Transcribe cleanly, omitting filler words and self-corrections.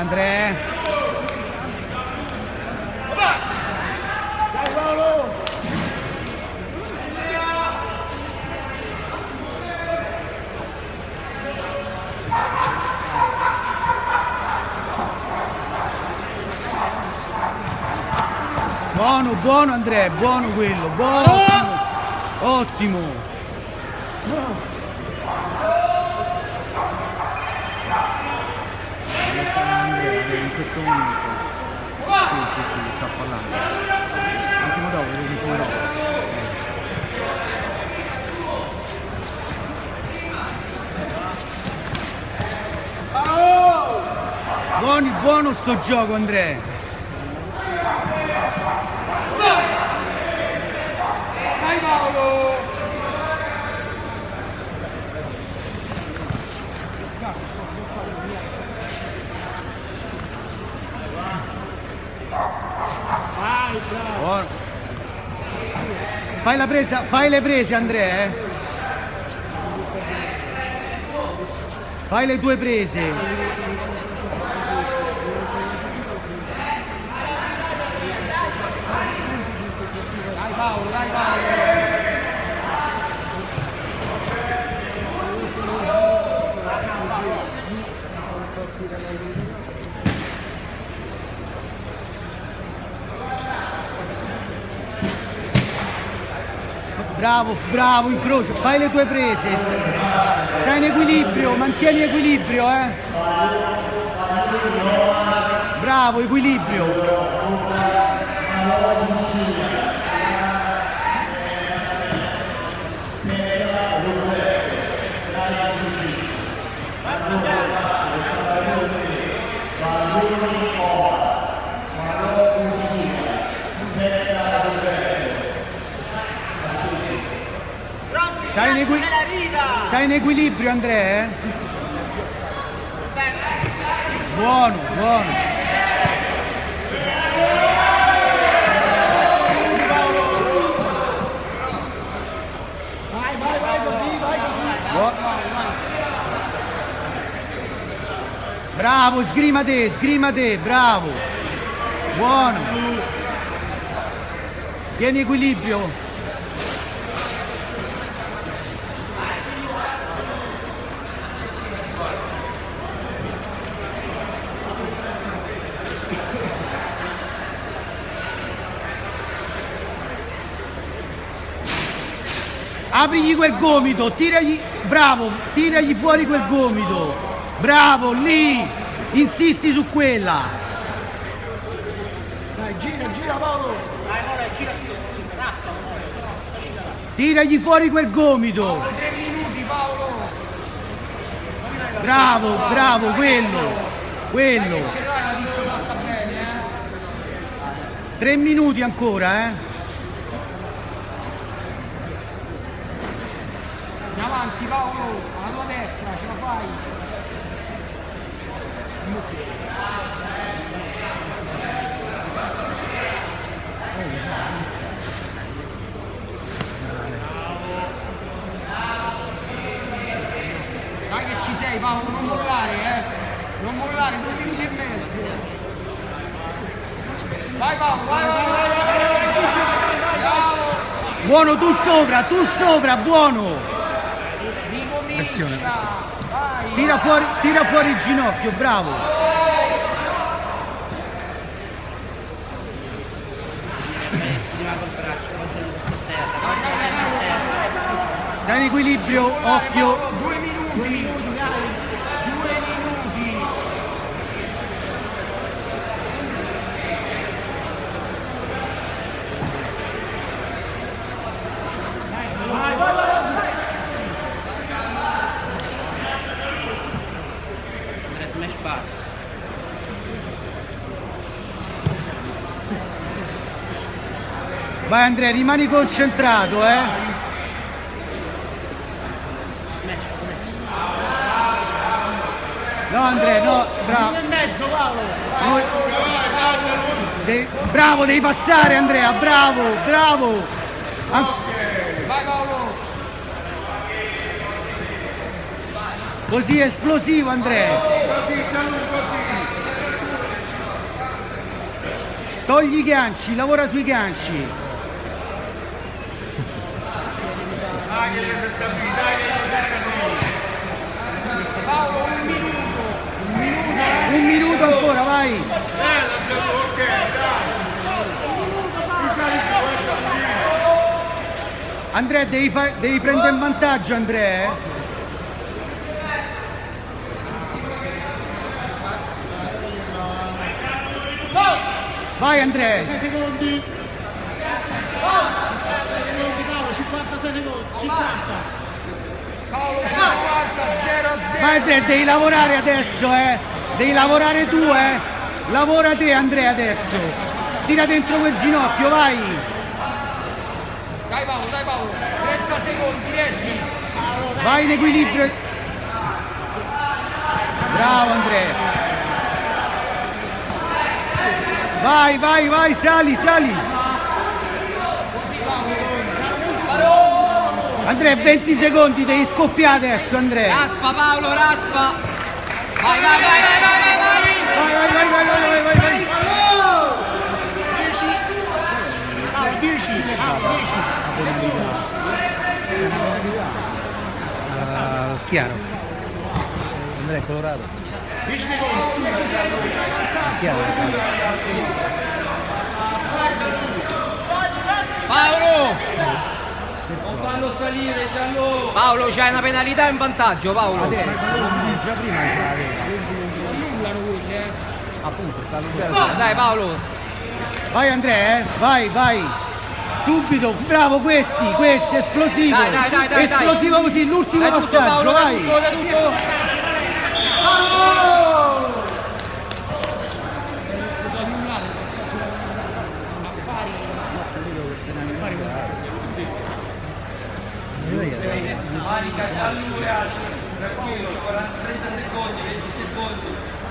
Andrea. Dai Paolo! Buono, buono Andrea, buono quello, buono, ottimo. Andrea in questo momento. Sì, sta parlando. Un attimo dopo, un po' dopo. Buono sto gioco Andrea. Dai Paolo! Vai, bravo! Buono. Fai la presa, fai le prese Andrea, Fai le tue prese. Dai Paolo, dai Paolo! Bravo, bravo, incrocio, fai le tue prese. Stai in equilibrio, mantieni equilibrio, Bravo, equilibrio. Stai in equilibrio Andrea, Buono, buono. Vai così, vai così. Bravo, sgrima te, bravo. Buono. Tieni equilibrio. Aprigli quel gomito, tiragli, bravo, tiragli fuori quel gomito, bravo, lì, insisti su quella. Dai, gira Paolo. Dai, ora gira, Tiragli fuori quel gomito. Paolo, 3 minuti Paolo. Bravo, quello. Ce l'hai la pizza fatta bene, 3 minuti ancora, In avanti Paolo, alla tua destra, ce la fai. Dai che ci sei Paolo, non mollare, Non mollare, 2 minuti e mezzo. Vai Paolo, vai. Bravo. Buono, tu sopra, buono. Pressione. Tira fuori il ginocchio, bravo. Stai in equilibrio, occhio. 2 minuti, dai. 2 minuti. Vai. Smash pass. Vai Andrea, rimani concentrato, No Andrea, no, bravo. In mezzo Paolo. Bravo, devi passare Andrea, bravo. Vai Paolo. Così esplosivo Andrea. Togli i ganci, lavora sui ganci. Paolo, un minuto. Un minuto ancora, vai. Andrea, devi prendere in vantaggio, Andrea. Vai, Andrea. 6 secondi. 6 secondi, Paolo, 56 secondi. 50. Paolo 50, 0-0. Vai, Andrea, devi lavorare adesso, Devi lavorare tu, Lavora te, Andrea, adesso. Tira dentro quel ginocchio, vai. Dai Paolo, 30 secondi, reggi. Vai in equilibrio. Bravo, Andrea. Vai, sali. Andrea, 20 secondi, devi scoppiare adesso, Andrea. Raspa Paolo, raspa. Vai. Vai. Paolo, 10. Chiaro. Andrea è colorato. 10 secondi. Chiaro. Paolo! Non fallo salire, Gianlo! Paolo, c'hai una penalità in vantaggio, Paolo! Già prima Annullano questi, appunto, sta allungando. Dai Paolo! Vai, Andrea, vai. Subito, bravo, questi, esplosivo. Dai. Esplosivo così, l'ultimo Dai tutto, passaggio, Paolo, vai. dai tutto! Manica, allungati, tranquillo, 30 secondi, 20 secondi.